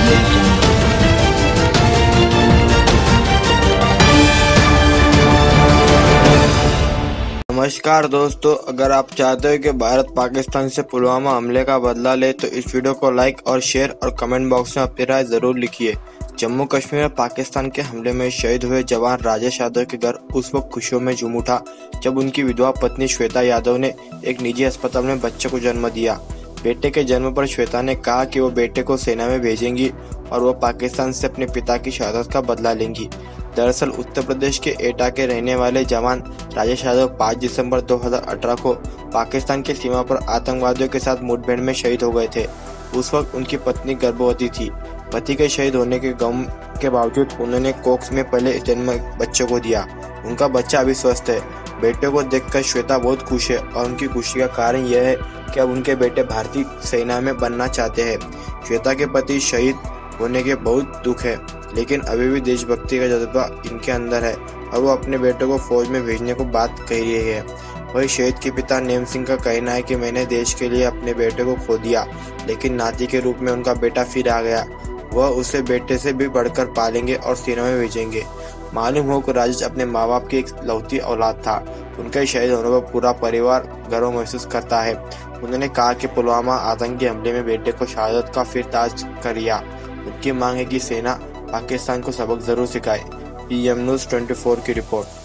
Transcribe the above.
audio jungle. नमस्कार दोस्तों, अगर आप चाहते हो कि भारत पाकिस्तान से पुलवामा हमले का बदला ले तो इस वीडियो को लाइक और शेयर और कमेंट बॉक्स में अपनी राय जरूर लिखिए। जम्मू कश्मीर में पाकिस्तान के हमले में शहीद हुए जवान राजेश यादव के घर उस वक्त खुशियों में झूम उठा जब उनकी विधवा पत्नी श्वेता यादव ने एक निजी अस्पताल में बच्चे को जन्म दिया। बेटे के जन्म पर श्वेता ने कहा कि वो बेटे को सेना में भेजेंगी और वो पाकिस्तान से अपने पिता की शहादत का बदला लेंगी। दरअसल उत्तर प्रदेश के एटा के रहने वाले जवान राजेश यादव 5 दिसंबर 2018 को पाकिस्तान की सीमा पर आतंकवादियों के साथ मुठभेड़ में शहीद हो गए थे। उस वक्त उनकी पत्नी गर्भवती थी। पति के शहीद होने के गम के बावजूद उन्होंने कोक्स में पहले जन्म बच्चे को दिया। उनका बच्चा अभी स्वस्थ है। बेटे को देखकर श्वेता बहुत खुश है और उनकी खुशी का कारण यह है कि अब उनके बेटे भारतीय सेना में बनना चाहते हैं। श्वेता के पति शहीद होने के बहुत दुख है, लेकिन अभी भी देशभक्ति का जज्बा इनके अंदर है और वो अपने बेटे को फौज में भेजने को बात कह रही है। वही शहीद के पिता नेम सिंह का कहना है कि मैंने देश के लिए अपने बेटे को खो दिया, लेकिन नाती के रूप में उनका बेटा फिर आ गया। वह उसे बेटे से भी बढ़कर पालेंगे और सेना में भेजेंगे। मालूम हो कि राजेश अपने माँ बाप की इकलौती औलाद था। उनके शहीद होने पर पूरा परिवार गर्व महसूस करता है। उन्होंने कहा कि पुलवामा आतंकी हमले में बेटे को शहादत का फिर ताज कर दिया। उनकी मांग है कि सेना पाकिस्तान को सबक जरूर सिखाए। PM News 24 की रिपोर्ट।